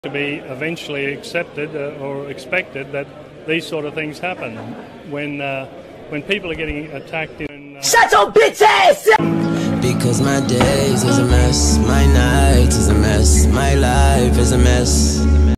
to be eventually accepted or expected that these sort of things happen when people are getting attacked in Shut your bitch ass! Because my days is a mess, my nights is a mess, my life is a mess.